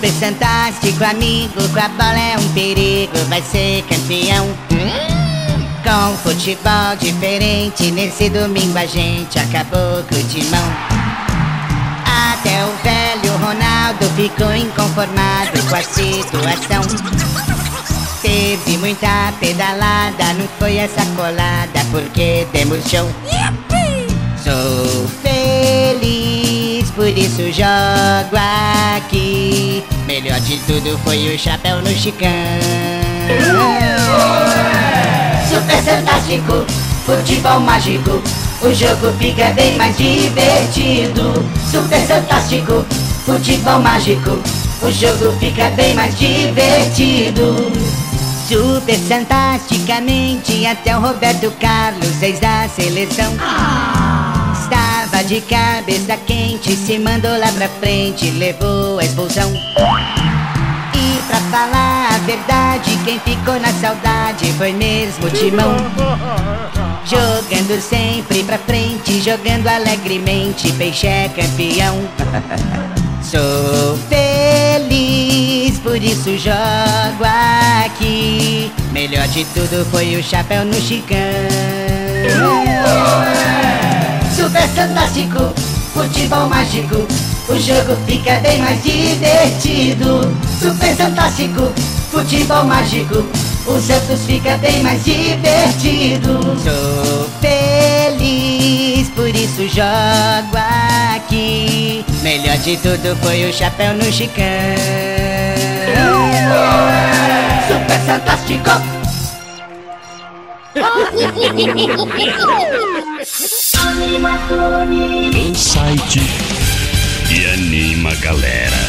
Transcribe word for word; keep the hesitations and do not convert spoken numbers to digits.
Super fantástico amigo, com a bola é um perigo, vai ser campeão. Com futebol diferente, nesse domingo a gente acabou com o timão. Até o velho Ronaldo ficou inconformado com a situação. Teve muita pedalada, não foi essa colada, porque temos show. Sou feliz, por isso jogo aqui. Melhor de tudo foi o chapéu no Chicão. Super fantástico, futebol mágico, o jogo fica bem mais divertido. Super fantástico, futebol mágico, o jogo fica bem mais divertido. Super fantasticamente, até o Roberto Carlos, ex da seleção, estava de cabeça quente, se mandou lá pra frente, levou a expulsão. E pra falar a verdade, quem ficou na saudade foi mesmo o Timão. Jogando sempre pra frente, jogando alegremente, Peixe é campeão. Sou feliz, por isso jogo aqui. Melhor de tudo foi o chapéu no Chicão. Super fantástico, futebol mágico, o jogo fica bem mais divertido. Super fantástico, futebol mágico, o Santos fica bem mais divertido. Sou feliz, por isso jogo aqui. Melhor de tudo foi o chapéu no Chicão. Super fantástico. O site e anima a galera.